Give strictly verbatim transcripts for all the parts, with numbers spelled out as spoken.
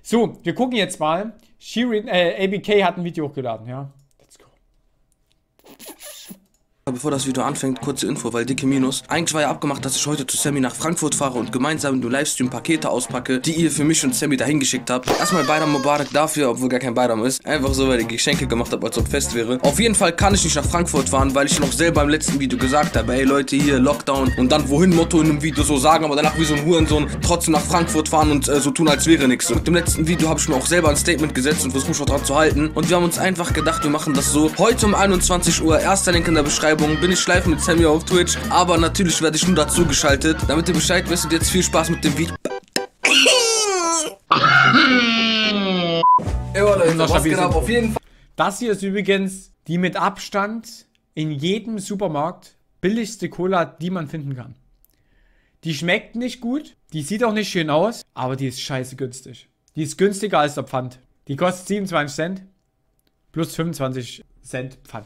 So, wir gucken jetzt mal. Shirin, äh, A B K hat ein Video hochgeladen, ja. Let's go. Bevor das Video anfängt, kurze Info, weil dicke Minus. Eigentlich war ja abgemacht, dass ich heute zu Sammy nach Frankfurt fahre und gemeinsam im Livestream Pakete auspacke, die ihr für mich und Sammy dahin geschickt habt. Erstmal Baydam Mubarak dafür, obwohl gar kein Baydam ist. Einfach so, weil ich Geschenke gemacht habe, als ob fest wäre. Auf jeden Fall kann ich nicht nach Frankfurt fahren, weil ich noch selber im letzten Video gesagt habe, ey Leute, hier Lockdown und dann wohin Motto in einem Video so sagen, aber danach wie so ein Hurensohn trotzdem nach Frankfurt fahren und äh, so tun, als wäre nichts. Und im letzten Video habe ich mir auch selber ein Statement gesetzt und versuche mich auch dran zu halten. Und wir haben uns einfach gedacht, wir machen das so. Heute um einundzwanzig Uhr, erster Link in der Beschreibung, bin ich live mit Sammy auf Twitch, aber natürlich werde ich nur dazu geschaltet, damit ihr Bescheid wisst. Und jetzt viel Spaß mit dem Video. Ey, Leute, was geht ab? Auf jeden Fall. Das hier ist übrigens die mit Abstand in jedem Supermarkt billigste Cola, die man finden kann. Die schmeckt nicht gut, die sieht auch nicht schön aus, aber die ist scheiße günstig. Die ist günstiger als der Pfand. Die kostet siebenundzwanzig Cent plus fünfundzwanzig Cent Pfand.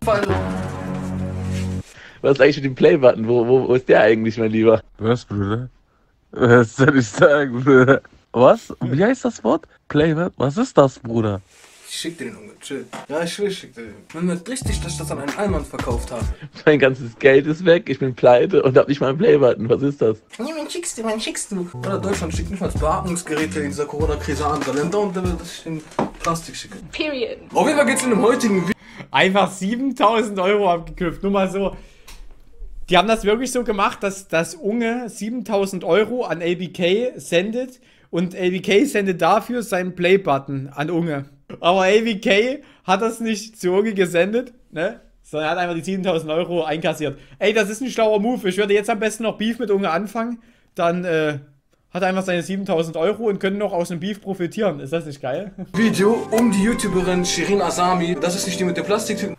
Was ist eigentlich mit dem Play-Button? Wo, wo, wo ist der eigentlich, mein Lieber? Was, Bruder? Was soll ich sagen, Bruder? Was? Wie heißt das Wort? Play-Button? Was ist das, Bruder? Ich schick dir den, Junge, chill. Ja, ich will, ich schick dir den. Ich bin mir richtig, dass ich das an einen Allmann verkauft habe. Mein ganzes Geld ist weg, ich bin pleite und hab nicht mal einen Play-Button. Was ist das? Ja, wann schickst du, wann schickst du? Oder Deutschland schickt nicht mal Beatmungsgeräte in dieser Corona-Krise an andere Länder und dann will ich den Plastik schicken. Period. Auf jeden Fall geht's in dem heutigen Video. Einfach siebentausend Euro abgeknüpft, nur mal so. Die haben das wirklich so gemacht, dass das Unge siebentausend Euro an A B K sendet und A B K sendet dafür seinen Play-Button an Unge. Aber A B K hat das nicht zu Unge gesendet, ne? Sondern hat einfach die siebentausend Euro einkassiert. Ey, das ist ein schlauer Move. Ich würde jetzt am besten noch Beef mit Unge anfangen. Dann äh, hat er einfach seine siebentausend Euro und können noch aus dem Beef profitieren. Ist das nicht geil? Video um die YouTuberin Shirin Azami. Das ist nicht die mit der Plastiktüten.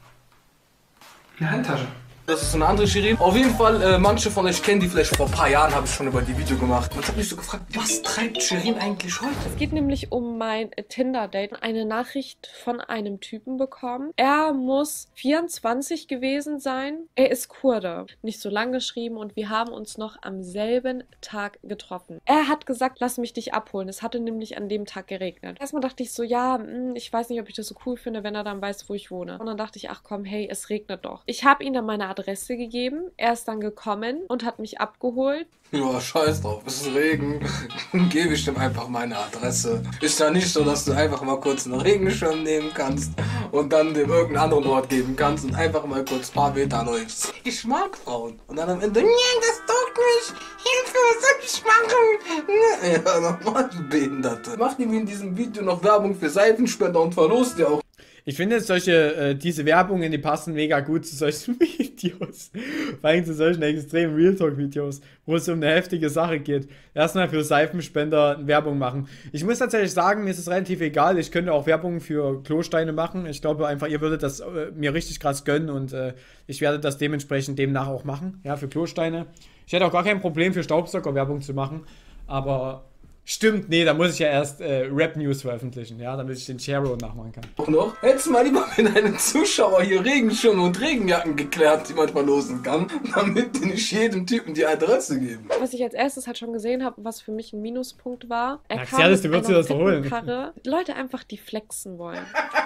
Eine Handtasche. Das ist eine andere Shirin. Auf jeden Fall, äh, manche von euch kennen die vielleicht. Vor ein paar Jahren habe ich schon über die Video gemacht. Und ich habe mich so gefragt, was treibt Shirin eigentlich heute? Es geht nämlich um mein Tinder-Date. Eine Nachricht von einem Typen bekommen. Er muss vierundzwanzig gewesen sein. Er ist Kurde. Nicht so lang geschrieben und wir haben uns noch am selben Tag getroffen. Er hat gesagt, lass mich dich abholen. Es hatte nämlich an dem Tag geregnet. Erstmal dachte ich so, ja, mh, ich weiß nicht, ob ich das so cool finde, wenn er dann weiß, wo ich wohne. Und dann dachte ich, ach komm, hey, es regnet doch. Ich habe ihm dann meine Adresse gegeben. Er ist dann gekommen und hat mich abgeholt. Ja, scheiß drauf, es ist Regen. Gebe ich dem einfach meine Adresse. Ist ja nicht so, dass du einfach mal kurz einen Regenschirm nehmen kannst und dann dem irgendeinen anderen Ort geben kannst und einfach mal kurz ein paar Meter läufst. Ich mag Frauen. Und dann am Ende, nee, das tut mich. Hilfe, was soll ich machen? Ja, nochmal, du Behinderte. Macht ihm in diesem Video noch Werbung für Seifenspender und verlost ihr auch. Ich finde solche, äh, diese Werbungen, die passen mega gut zu solchen Videos. Vor allem zu solchen extremen Real-Talk-Videos, wo es um eine heftige Sache geht. Erstmal für Seifenspender Werbung machen. Ich muss tatsächlich sagen, mir ist es relativ egal. Ich könnte auch Werbung für Klosteine machen. Ich glaube einfach, ihr würdet das äh, mir richtig krass gönnen und äh, ich werde das dementsprechend demnach auch machen. Ja, für Klosteine. Ich hätte auch gar kein Problem, für Staubsauger Werbung zu machen. Aber stimmt, nee, da muss ich ja erst äh, Rap-News veröffentlichen, ja, damit ich den Sharo nachmachen kann. Auch noch? Hättest du mal lieber mit deinen Zuschauer hier Regenschirme und Regenjacken geklärt, die man verlosen kann, damit die nicht jedem Typen die Adresse geben. Was ich als erstes halt schon gesehen habe, was für mich ein Minuspunkt war, er Na, kam Xerlis, mit du würdest einer dir das doch holen. fetten Karre. Leute einfach, die flexen wollen.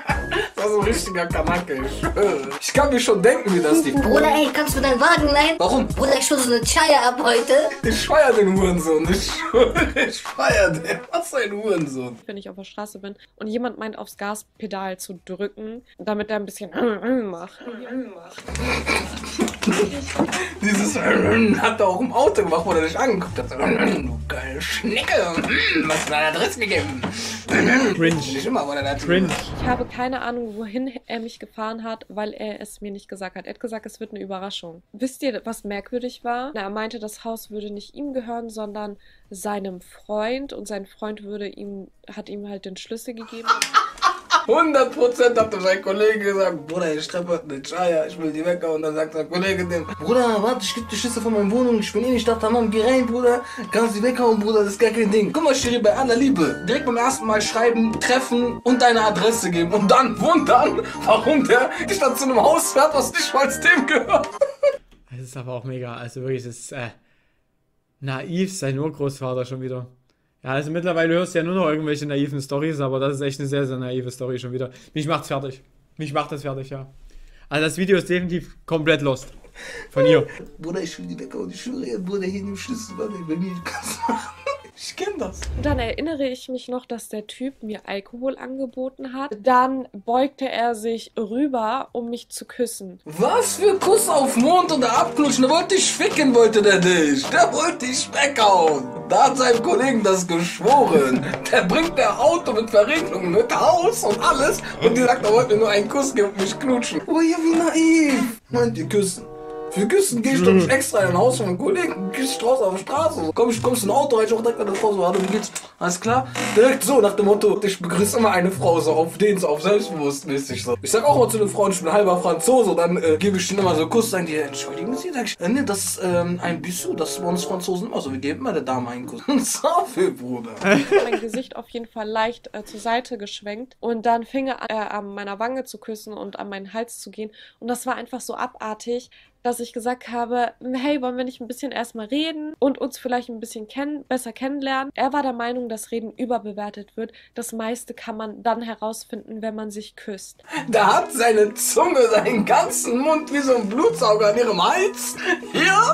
Das war so ein richtiger Kanacke, ich schwöre. Ich kann mir schon denken, wie das die... Bruder, ey, kannst du deinen Wagen leihen? Warum? Bruder, ich schulde so eine Chaya ab heute. Ich feier den Hurensohn, ich schwöre, ich feier den. Was für ein Hurensohn. Wenn ich auf der Straße bin und jemand meint, aufs Gaspedal zu drücken, damit er ein bisschen macht. Dieses hat er auch im Auto gemacht, wo er dich angeguckt hat. Du geile Schnecke, was für eine Adresse gegeben? Cringe. Nicht immer, wo er da Cringe. Ich habe keine Ahnung, wohin er mich gefahren hat, weil er es mir nicht gesagt hat. Er hat gesagt, es wird eine Überraschung. Wisst ihr, was merkwürdig war? Na, er meinte, das Haus würde nicht ihm gehören, sondern seinem Freund. Und sein Freund würde ihm, hat ihm halt den Schlüssel gegeben. hundert Prozent hat sein Kollege gesagt, Bruder, ich treffe eine Chaya, ich will die wecker. Und dann sagt sein Kollege dem, Bruder, warte, ich geb die Schlüssel von meiner Wohnung, ich bin eh nicht da, Mann, geh rein, Bruder, kannst die weghauen, Bruder, das ist gar kein Ding. Guck mal, Shiri, bei aller Liebe, direkt beim ersten Mal schreiben, treffen und deine Adresse geben und dann wundern, warum der dich dann zu einem Haus fährt, was nicht mal dem gehört. Das ist aber auch mega, also wirklich, das ist äh, naiv, sein Urgroßvater schon wieder. Ja, also mittlerweile hörst du ja nur noch irgendwelche naiven Storys, aber das ist echt eine sehr, sehr naive Story schon wieder. Mich macht's fertig. Mich macht das fertig, ja. Also das Video ist definitiv komplett lost. Von ihr. Bruder, ich will die weg und ich schwöre, Bruder, hier im Schlüssel, bei mir, ich kann's machen. Ich kenn das. Und dann erinnere ich mich noch, dass der Typ mir Alkohol angeboten hat. Dann beugte er sich rüber, um mich zu küssen. Was für Kuss auf Mond oder abknutschen? Der wollte dich ficken, wollte der dich. Der wollte dich weghauen. Da hat seinem Kollegen das geschworen. Der bringt der Auto mit Verriegelung, mit Haus und alles. Und die sagt, er wollte mir nur einen Kuss geben und mich knutschen. Oh, ihr wie naiv. Meint ihr küssen? Für Küssen geh ich doch nicht extra in ein Haus von einem Kollegen, gehst draußen auf der Straße. Komm, ich kommst in ein Auto rein, ich auch direkt mit der Frau so, hallo, wie geht's? Alles klar? Direkt so, nach dem Motto, ich begrüße immer eine Frau so, auf den so, auf selbstbewusstmäßig so. Ich sag auch mal zu den Frauen, ich bin halber Franzose, dann äh, gebe ich denen immer so einen Kuss, sagen die, entschuldigen Sie, sag ich, äh, nee, das ist ähm, ein Bisou, das ist bei uns Franzosen immer so, wir geben immer der Dame einen Kuss. So viel, Bruder. Mein Gesicht auf jeden Fall leicht äh, zur Seite geschwenkt und dann fing er äh, an meiner Wange zu küssen und an meinen Hals zu gehen und das war einfach so abartig, dass ich gesagt habe, hey, wollen wir nicht ein bisschen erstmal reden und uns vielleicht ein bisschen kennen, besser kennenlernen. Er war der Meinung, dass Reden überbewertet wird. Das meiste kann man dann herausfinden, wenn man sich küsst. Da hat seine Zunge seinen ganzen Mund wie so ein Blutsauger an ihrem Hals. Hier.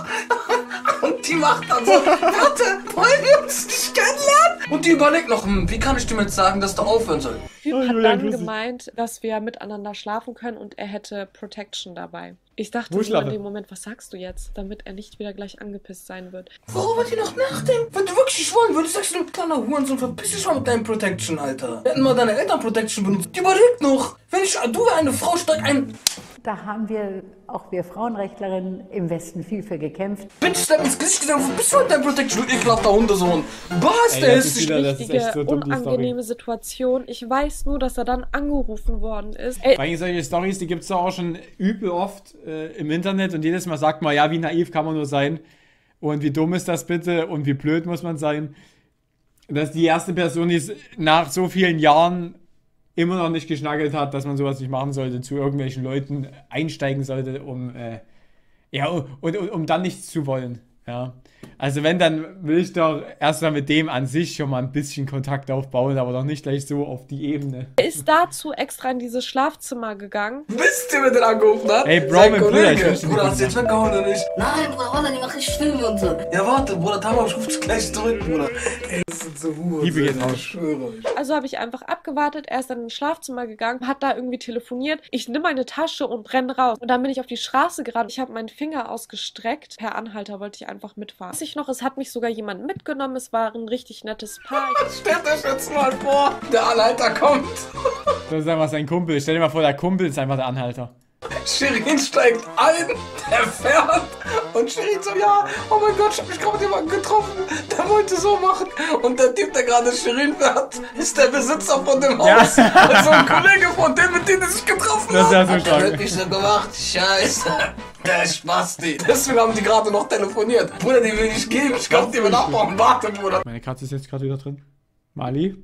Und die macht dann so, warte, wollen wir uns nicht kennenlernen? Und die überlegt noch, hm, wie kann ich dem jetzt sagen, dass du aufhören soll? Der Typ Oh, hat Julia, dann grüß dich. gemeint, dass wir miteinander schlafen können und er hätte Protection dabei. Ich dachte Wo so schlafen? in dem Moment, was sagst du jetzt, damit er nicht wieder gleich angepisst sein wird. Worüber die noch nachdenken? Wenn du wirklich wollen würdest, sagst du, du kleiner Hurensohn, verpiss dich mal mit deinem Protection, Alter. Wir hätten mal deine Eltern Protection benutzt. Die überlegt noch. Wenn ich, du wär eine Frau, steig ein. Da haben wir, auch wir Frauenrechtlerinnen, im Westen viel für gekämpft. Bitch, dann ins Gesicht gesagt, wo bist du mit deinem Protection, du ekelhafter Hundesohn? Was, Ey, der das ist ist dich wieder- das ist echt Richtige, so dumm, die Story. unangenehme Situation. Ich weiß nur, dass er dann angerufen worden ist. Ey, Vor allem solche Stories, die gibt es auch schon übel oft äh, im Internet und jedes Mal sagt man, ja, wie naiv kann man nur sein und wie dumm ist das bitte und wie blöd muss man sein. Das ist die erste Person, die es nach so vielen Jahren immer noch nicht geschnackelt hat, dass man sowas nicht machen sollte, zu irgendwelchen Leuten einsteigen sollte, um äh, ja, und, und um dann nichts zu wollen. Ja. Also wenn, dann will ich doch erstmal mit dem an sich schon mal ein bisschen Kontakt aufbauen, aber doch nicht gleich so auf die Ebene. er ist dazu extra in dieses Schlafzimmer gegangen. Wisst ihr, wer den angerufen hat? Ey, Bro, Sein mein Bruder, Kollege. ich wünschte, Bruder, wir hast du jetzt weggehauen oder nicht? Nein, Bruder, Wallah, die machen Filme und so. Ja, warte, Bruder, Tamam, ich ruf dich gleich zurück, Bruder. Ey, das sind so Huren. Liebe geht raus. Ich schwöre euch. Also habe ich einfach abgewartet, er ist dann ins Schlafzimmer gegangen, hat da irgendwie telefoniert. Ich nehme meine Tasche und renne raus. Und dann bin ich auf die Straße gerannt. Ich habe meinen Finger ausgestreckt. Per Anhalter wollte ich einfach mitfahren. Weiß ich noch, es hat mich sogar jemand mitgenommen. Es war ein richtig nettes Paar. Stellt euch jetzt mal vor, der Anhalter kommt. Das ist einfach sein Kumpel. Stell dir mal vor, der Kumpel ist einfach der Anhalter. Shirin steigt ein, der fährt und Shirin so, ja, oh mein Gott, ich hab mich gerade mit jemandem getroffen, der wollte so machen. Und der Typ, der gerade Shirin fährt, ist der Besitzer von dem Haus. Ja. Also ein Kollege von dem, mit dem er sich getroffen Das ist ja hat. so Hat der stark. wirklich so gemacht? Scheiße. Der ist Spasti. Deswegen haben die gerade noch telefoniert. Bruder, die will ich geben. Ich glaub, die will abbauen. Warte, Bruder. Meine Katze ist jetzt gerade wieder drin. Mali?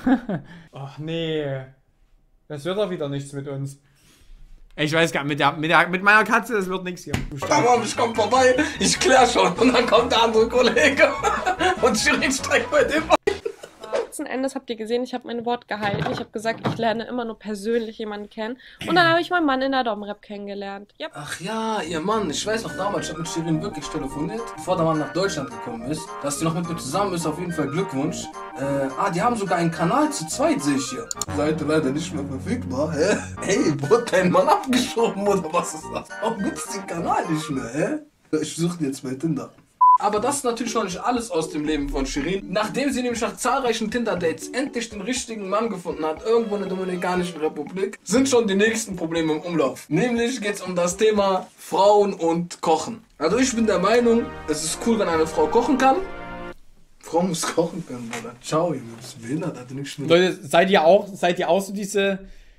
Ach nee. Das wird doch wieder nichts mit uns. Ich weiß gar nicht, mit, der, mit, der, mit meiner Katze, das wird nichts hier. Du Stark. Tamam, ich komm vorbei. Ich klär schon. Und dann kommt der andere Kollege. Und Shirin steigt bei dem ein. Letzten Endes habt ihr gesehen, ich habe mein Wort gehalten. Ich habe gesagt, ich lerne immer nur persönlich jemanden kennen. Und dann habe ich meinen Mann in der Domrep kennengelernt. Yep. Ach ja, ihr Mann, ich weiß noch damals, ich habe mit Shirin wirklich telefoniert, bevor der Mann nach Deutschland gekommen ist. Dass die noch mit mir zusammen ist, auf jeden Fall Glückwunsch. Äh, ah, die haben sogar einen Kanal zu zweit, sehe ich hier. Seite leider nicht mehr verfügbar, hä? Hey, wurde dein Mann abgeschoben oder was ist das? Warum gibt's den Kanal nicht mehr, hä? Ich suche jetzt bei Tinder. Aber das ist natürlich noch nicht alles aus dem Leben von Shirin. Nachdem sie nämlich nach zahlreichen Tinder-Dates endlich den richtigen Mann gefunden hat, irgendwo in der Dominikanischen Republik, sind schon die nächsten Probleme im Umlauf. Nämlich geht es um das Thema Frauen und Kochen. Also ich bin der Meinung, es ist cool, wenn eine Frau kochen kann. Frau muss kochen können, Bruder. Ciao, Junge, bist du behindert? Hatte nichts mehr. Leute, seid ihr auch, seid ihr auch so diese...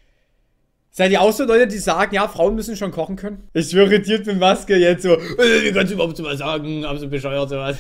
Seid ihr auch so Leute, die sagen, ja, Frauen müssen schon kochen können? Ich schwöre, irritiert mit Maske jetzt so, äh, wie kannst du überhaupt so was sagen? Haben sie bescheuert sowas?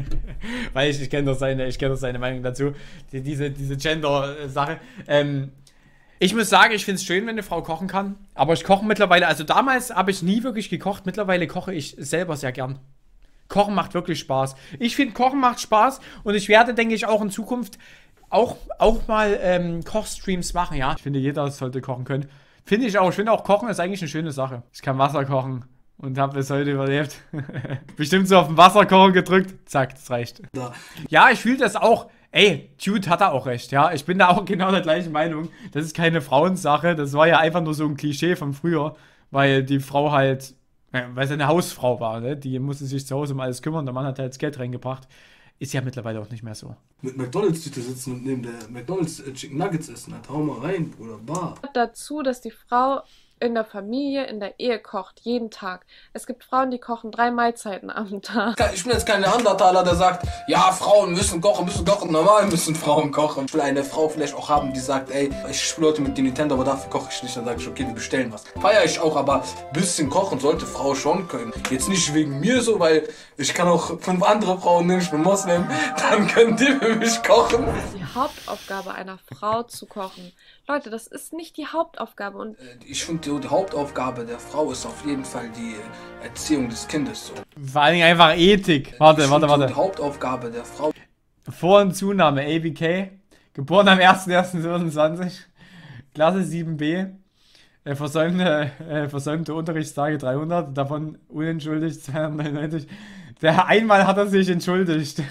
Weil ich, ich kenne doch seine, ich kenne doch seine Meinung dazu. Die, diese, diese Gender-Sache. Ähm, ich muss sagen, ich finde es schön, wenn eine Frau kochen kann. Aber ich koche mittlerweile, also damals habe ich nie wirklich gekocht. Mittlerweile koche ich selber sehr gern. Kochen macht wirklich Spaß. Ich finde, Kochen macht Spaß und ich werde, denke ich, auch in Zukunft auch, auch mal ähm, Kochstreams machen, ja. Ich finde, jeder sollte kochen können. Finde ich auch. Ich finde auch, Kochen ist eigentlich eine schöne Sache. Ich kann Wasser kochen und habe bis heute überlebt. Bestimmt so auf den Wasserkocher gedrückt. Zack, das reicht. Ja, ich fühle das auch. Ey, Jude hat da auch recht, ja. Ich bin da auch genau der gleichen Meinung. Das ist keine Frauensache. Das war ja einfach nur so ein Klischee von früher, weil die Frau halt, weil sie eine Hausfrau war, ne? Die musste sich zu Hause um alles kümmern. Der Mann hat halt das Geld reingebracht. Ist ja mittlerweile auch nicht mehr so. Mit McDonalds-Tüte sitzen und neben der McDonalds Chicken Nuggets essen. Halt, hau mal rein, Bruder, bar. Dazu, dass die Frau in der Familie, in der Ehe kocht, jeden Tag. Es gibt Frauen, die kochen drei Mahlzeiten am Tag. Ich bin jetzt kein Neandertaler, der sagt, ja, Frauen müssen kochen, müssen kochen, normal müssen Frauen kochen. Ich will eine Frau vielleicht auch haben, die sagt, ey, ich spiele heute mit dem Nintendo, aber dafür koche ich nicht. Dann sage ich, okay, wir bestellen was. Feier ich auch, aber ein bisschen kochen sollte Frau schon können. Jetzt nicht wegen mir so, weil ich kann auch fünf andere Frauen nehmen, ich bin Moslem, dann können die für mich kochen. Die Hauptaufgabe einer Frau zu kochen. Leute, das ist nicht die Hauptaufgabe. Und ich finde, die Hauptaufgabe der Frau ist auf jeden Fall die Erziehung des Kindes. So. Vor allen Dingen einfach Ethik. Warte, ich warte, find, warte. Die Hauptaufgabe der Frau. Vor- und Zunahme A B K. Geboren am erster erster zweitausendzweiundzwanzig. Klasse sieben b. Äh, versäumte, äh, versäumte Unterrichtstage dreihundert. Davon unentschuldigt zweihundertneunundneunzig. Der einmal hat er sich entschuldigt.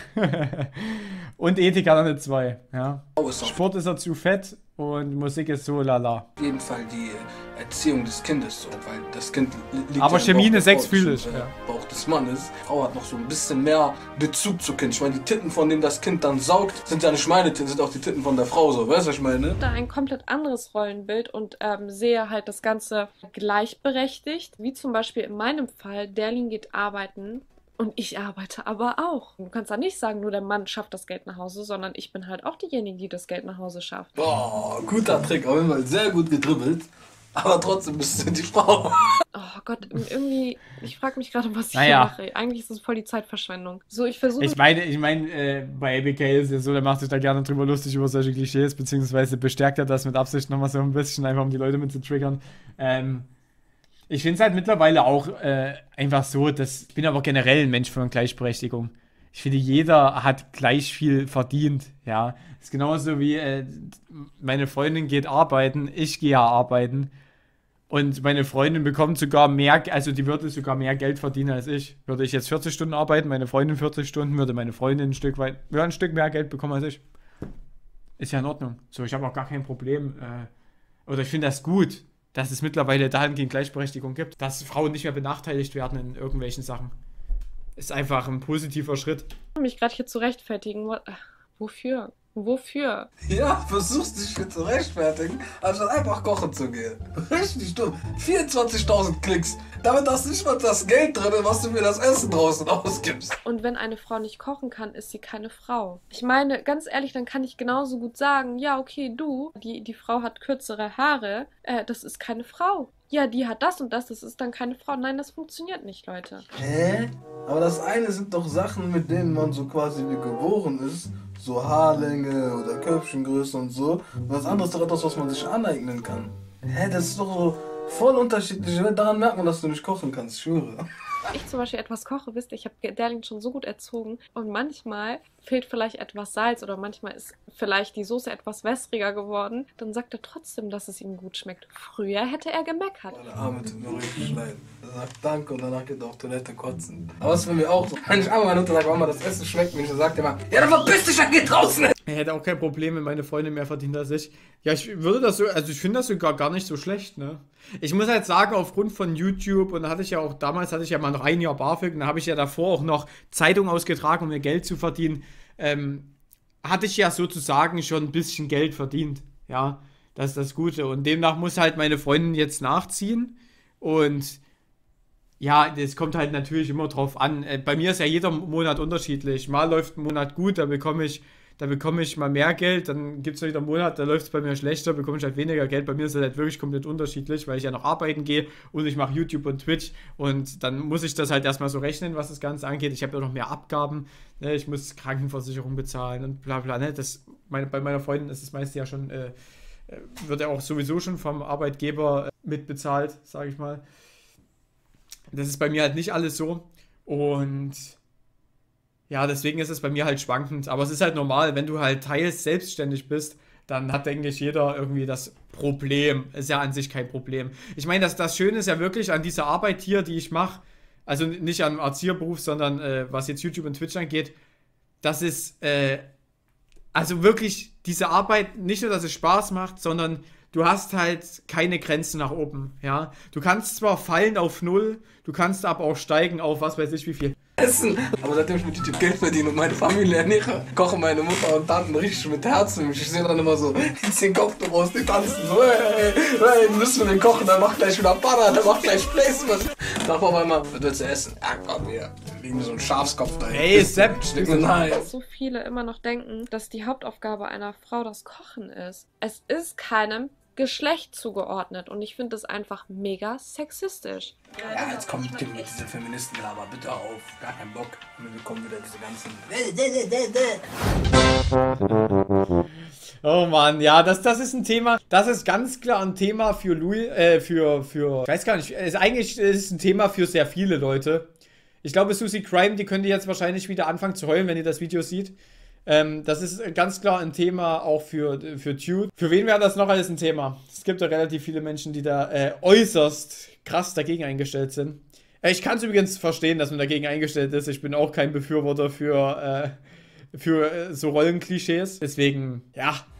Und Ethik hat er eine zwei. Ja. Sport ist er zu fett und Musik ist so lala. Auf jeden Fall die Erziehung des Kindes, so, weil das Kind liegt aber ja Chemie eine Bauch sechs des fühle Fraues, ich. äh, Ja. Bauch des Mannes. Die Frau hat noch so ein bisschen mehr Bezug zu Kind. Ich meine, die Titten, von denen das Kind dann saugt, sind ja nicht meine Titten, sind auch die Titten von der Frau, so, weißt du, was ich meine? da ein komplett anderes Rollenbild und ähm, sehe halt das Ganze gleichberechtigt. Wie zum Beispiel in meinem Fall, Derlin geht arbeiten. Und ich arbeite aber auch. Du kannst da nicht sagen, nur der Mann schafft das Geld nach Hause, sondern ich bin halt auch diejenige, die das Geld nach Hause schafft. Boah, guter Trick, auf jeden Fall sehr gut gedribbelt. Aber trotzdem bist du die Frau. Oh Gott, irgendwie, ich frage mich gerade, was ich Naja. hier mache. Eigentlich ist das voll die Zeitverschwendung. So, ich versuche... Ich meine, ich meine, äh, bei A B K ist ja so, der macht sich da gerne drüber lustig über solche Klischees, beziehungsweise bestärkt er das mit Absicht nochmal so ein bisschen, einfach um die Leute mit zu triggern. Ähm, ich finde es halt mittlerweile auch äh, einfach so, dass ich bin aber generell ein Mensch von Gleichberechtigung. Ich finde, jeder hat gleich viel verdient, ja. Das ist genauso wie äh, meine Freundin geht arbeiten, ich gehe ja arbeiten. Und meine Freundin bekommt sogar mehr, also die würde sogar mehr Geld verdienen als ich. Würde ich jetzt vierzig Stunden arbeiten, meine Freundin vierzig Stunden, würde meine Freundin ein Stück weit, würde ein Stück mehr Geld bekommen als ich. Ist ja in Ordnung. So, ich habe auch gar kein Problem. Äh, oder ich finde das gut, dass es mittlerweile dahingehend Gleichberechtigung gibt, dass Frauen nicht mehr benachteiligt werden in irgendwelchen Sachen. Ist einfach ein positiver Schritt. mich gerade hier zu rechtfertigen. Wo- Wofür? Wofür? Ja, versuchst dich hier zu rechtfertigen, anstatt einfach kochen zu gehen. Richtig dumm. vierundzwanzigtausend Klicks. Damit hast du nicht mal das Geld drin, was du für das Essen draußen ausgibst. Und wenn eine Frau nicht kochen kann, ist sie keine Frau. Ich meine, ganz ehrlich, dann kann ich genauso gut sagen, ja, okay, du, die, die Frau hat kürzere Haare, äh, das ist keine Frau. Ja, die hat das und das, das ist dann keine Frau. Nein, das funktioniert nicht, Leute. Hä? Aber das eine sind doch Sachen, mit denen man so quasi wie geboren ist. So Haarlänge oder Köpfchengröße und so. Und das andere ist doch etwas, was man sich aneignen kann. Hä, das ist doch so voll unterschiedlich. Daran merkt man, dass du nicht kochen kannst, ich schwöre. Ich zum Beispiel etwas koche, wisst ihr, ich habe Derlin schon so gut erzogen und manchmal fehlt vielleicht etwas Salz oder manchmal ist vielleicht die Soße etwas wässriger geworden, dann sagt er trotzdem, dass es ihm gut schmeckt. Früher hätte er gemeckert. Der Arme tut mir richtig leid. Er sagt Danke und danach geht er auf Toilette kotzen. Aber es ist für mich auch so. Wenn ich einmal meine Mutter sage, Mama, das Essen schmeckt mir nicht, dann sagt er immer, ja, dann verpiss dich, dann geh draußen! Ich hätte auch kein Problem, wenn meine Freundin mehr verdient als ich. Ja, ich würde das so, also ich finde das sogar gar nicht so schlecht, ne? Ich muss halt sagen, aufgrund von YouTube, und da hatte ich ja auch, damals hatte ich ja mal noch ein Jahr BAföG, und da habe ich ja davor auch noch Zeitung ausgetragen, um mir Geld zu verdienen, ähm, hatte ich ja sozusagen schon ein bisschen Geld verdient, ja, das ist das Gute. Und demnach muss halt meine Freundin jetzt nachziehen, und ja, das kommt halt natürlich immer drauf an. Äh, bei mir ist ja jeder Monat unterschiedlich. Mal läuft ein Monat gut, da bekomme ich Da bekomme ich mal mehr Geld, dann gibt es wieder einen Monat, da läuft es bei mir schlechter, bekomme ich halt weniger Geld. Bei mir ist es halt wirklich komplett unterschiedlich, weil ich ja noch arbeiten gehe und ich mache YouTube und Twitch und dann muss ich das halt erstmal so rechnen, was das Ganze angeht. Ich habe ja noch mehr Abgaben, ne? Ich muss Krankenversicherung bezahlen und bla bla. Ne? Das, meine, bei meiner Freundin ist das meiste ja schon, äh, wird ja auch sowieso schon vom Arbeitgeber äh, mitbezahlt, sage ich mal. Das ist bei mir halt nicht alles so und ja, deswegen ist es bei mir halt schwankend. Aber es ist halt normal, wenn du halt teils selbstständig bist, dann hat, denke ich, jeder irgendwie das Problem. Ist ja an sich kein Problem. Ich meine, das, das Schöne ist ja wirklich an dieser Arbeit hier, die ich mache, also nicht am Erzieherberuf, sondern äh, was jetzt YouTube und Twitch angeht, das ist, äh, also wirklich diese Arbeit, nicht nur, dass es Spaß macht, sondern du hast halt keine Grenzen nach oben, ja. Du kannst zwar fallen auf null, du kannst aber auch steigen auf was weiß ich wie viel. Essen. Aber seitdem ich mit YouTube Geld verdiene und meine Familie ernähre, kochen meine Mutter und Tanten richtig mit Herzen. Ich sehe dann immer so, die ziehen Kopftuch raus, die tanzen so, hey, hey, müssen wir den kochen, der macht gleich wieder Para, der macht gleich Placement. Sag mal einmal, was willst du essen? Ja, komm, hier, liegen so ein Schafskopf da. Hey, Sepp! Nein. Dass so viele immer noch denken, dass die Hauptaufgabe einer Frau das Kochen ist. Es ist keinem Geschlecht zugeordnet und ich finde das einfach mega sexistisch. Ja, jetzt kommt Kim mit diesem Feministengelaber, bitte auf, gar keinen Bock. Und wir kommen wieder diese ganzen... Oh Mann, ja, das, das ist ein Thema, das ist ganz klar ein Thema für Louis, äh, für, für, ich weiß gar nicht, ist eigentlich ist es ein Thema für sehr viele Leute. Ich glaube, Susie Crime, die könnte jetzt wahrscheinlich wieder anfangen zu heulen, wenn ihr das Video sieht. Ähm, das ist ganz klar ein Thema auch für, für Dude. Für wen wäre das noch alles ein Thema? Es gibt ja relativ viele Menschen, die da äh, äußerst krass dagegen eingestellt sind. Äh, ich kann es übrigens verstehen, dass man dagegen eingestellt ist. Ich bin auch kein Befürworter für, äh, für äh, so Rollenklischees. Deswegen, ja,